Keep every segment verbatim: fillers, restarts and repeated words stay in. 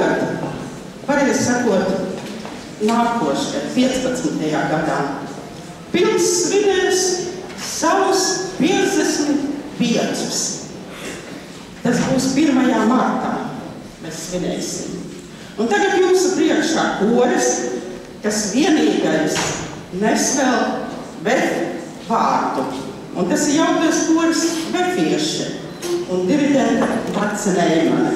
tagad, pareizi sakot, nākošajā piecpadsmitajā gadā, pils svinēs savus piecdesmit piecus. Tas būs pirmajā martā, mēs svinēsim. Un tagad jūsu priekšā koris, kas vienīgais nes vēl Vef vārdu. Un tas ir jauktais koris Vefieši un diriģente Dace Neimane.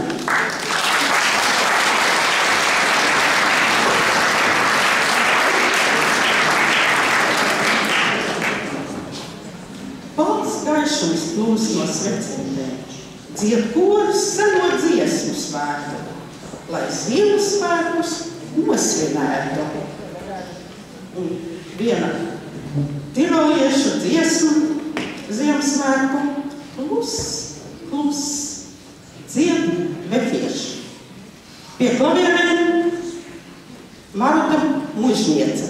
Balts gaišums plūs no svecītēm, dzied koris seno dziesmu svētu, lai Ziemassvētkus nosvinētu. Un viena tiroliešu dziesma Ziemassvētku klus, klus, dzied Vefieši. Pie klavierēm Maruta Mužniece.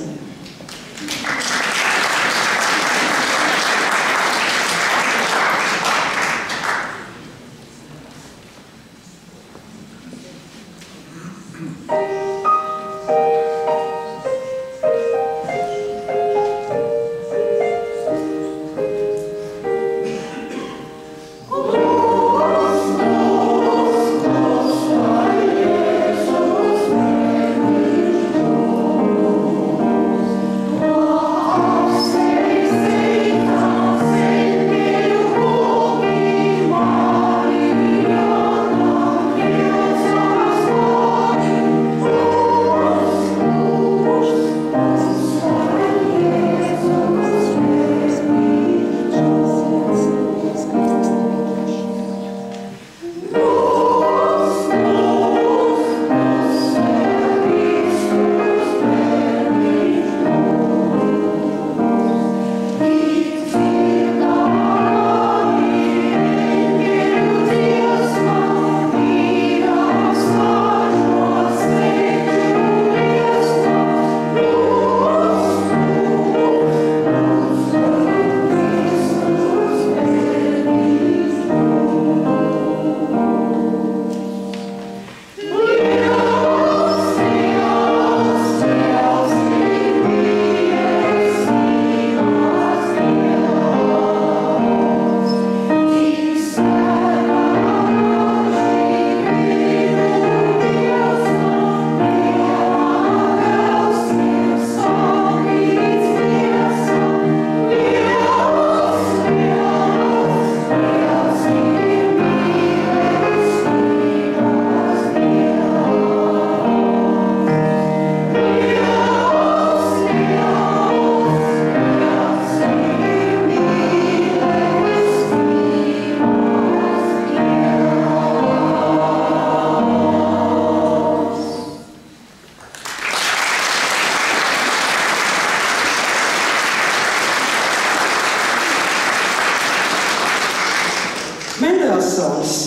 Mendelsons,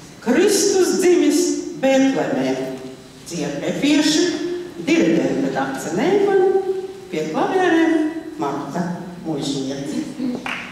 Kristus dzimis Bētlemē, dzied Vefieši, diriģente Dace Neimane, pie klavierēm Maruta Mužniece.